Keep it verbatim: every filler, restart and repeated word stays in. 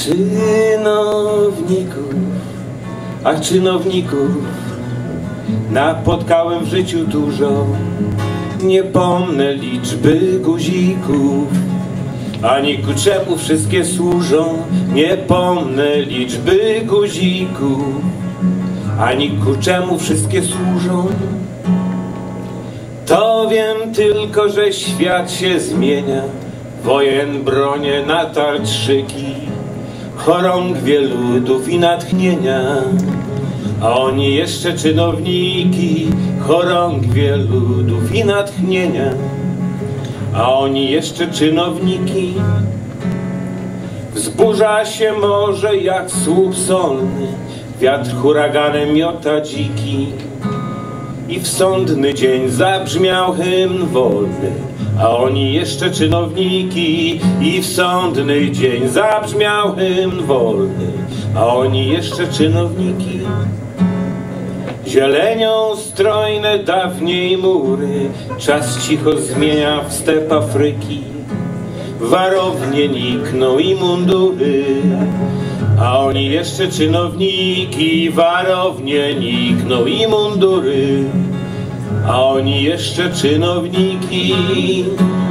Czynowników, a czynowników napotkałem w życiu dużo. Nie pomnę liczby guzików, ani ku czemu wszystkie służą. Nie pomnę liczby guzików, ani ku czemu wszystkie służą. To wiem tylko, że świat się zmienia, wojen, bronie, natarczyki, chorągwie ludów i natchnienia. A oni jeszcze czynowniki, chorągwie ludów i natchnienia. A oni jeszcze czynowniki. Wzburza się morze jak słup solny, wiatr huraganem miota dziki. I w sądny dzień zabrzmiał hymn wolny, a oni jeszcze czynowniki. I w sądny dzień zabrzmiał hymn wolny, a oni jeszcze czynowniki. Zielenią strojne dawniej mury czas cicho zmienia w step Afryki. Warownie nikną i mundury, a oni jeszcze czynowniki. Warownie nikną i mundury, a oni jeszcze czynowniki.